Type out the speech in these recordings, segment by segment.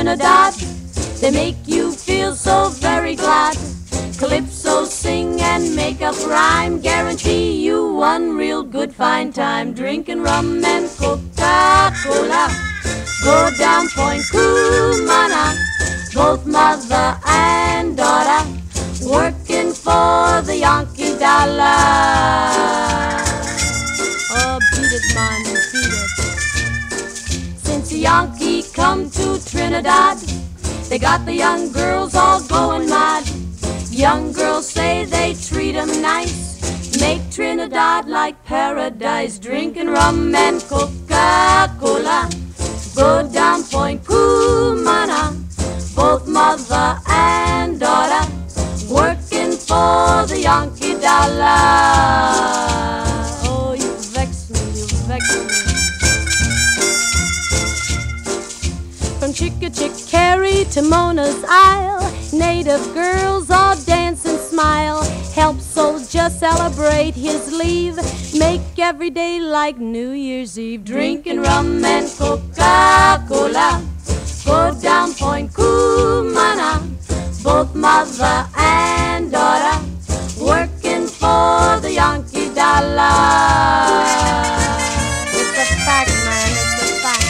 Trinidad. They make you feel so very glad. Calypso sing and make up rhyme, guarantee you one real good fine time. Drinking rum and Coca-Cola, go down Point Cumana, both mother and daughter, working for the Yankee dollar. Oh, beat it, man, beat it. Since the Yankee come to Trinidad, they got the young girls all going mad. Young girls say they treat 'em nice, make Trinidad like paradise. Drinking rum and Coca-Cola, go down Point Cumana, both mother and daughter, working for the Yankee dollar. Oh, you vex me, you vex me. From Chickachickarry to Mona's Isle, native girls all dance and smile. Help soldier celebrate his leave, make every day like New Year's Eve. Drinking rum and Coca-Cola, go down Point Cumana, both mother and daughter, working for the Yankee dollar. It's a fact, man, it's a fact.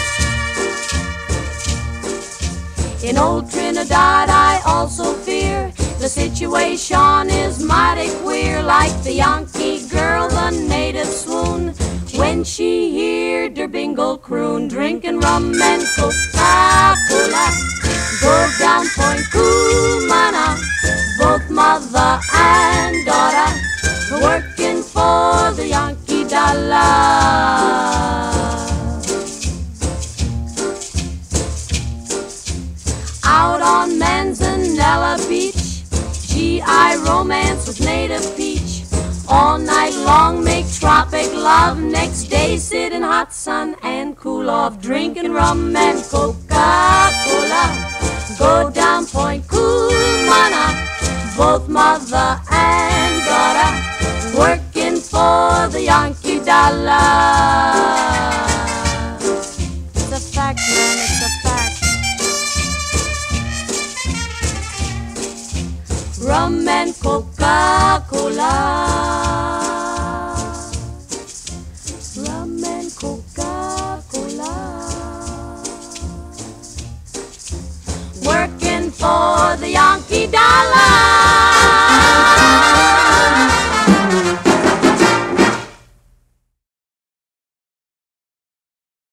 In old Trinidad I also fear the situation is mighty queer. Like the Yankee girl, the native swoon when she heard her bingle croon. Drinking rum and Coca-Cola, go down Point Cumana, both mother and daughter, working for the Yankee dollar. Out on Manzanella Beach, GI romance with native peach. All night long make tropic love, next day sit in hot sun and cool off. Drinking rum and Coca-Cola, go down Point Cumana, both mother and daughter, working for the Yankee dollar. It's a fact, man, it's a fact. Rum and Coca-Cola, rum and Coca-Cola, working for the Yankee